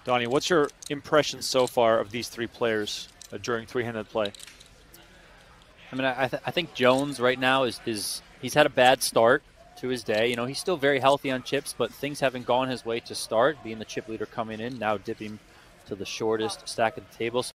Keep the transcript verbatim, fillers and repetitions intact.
Donnie, what's your impression so far of these three players uh, during three-handed play? I mean, I, th I think Jones right now is, is he's had a bad start to his day. You know, he's still very healthy on chips, but things haven't gone his way to start, being the chip leader coming in, now dipping to the shortest stack at the table.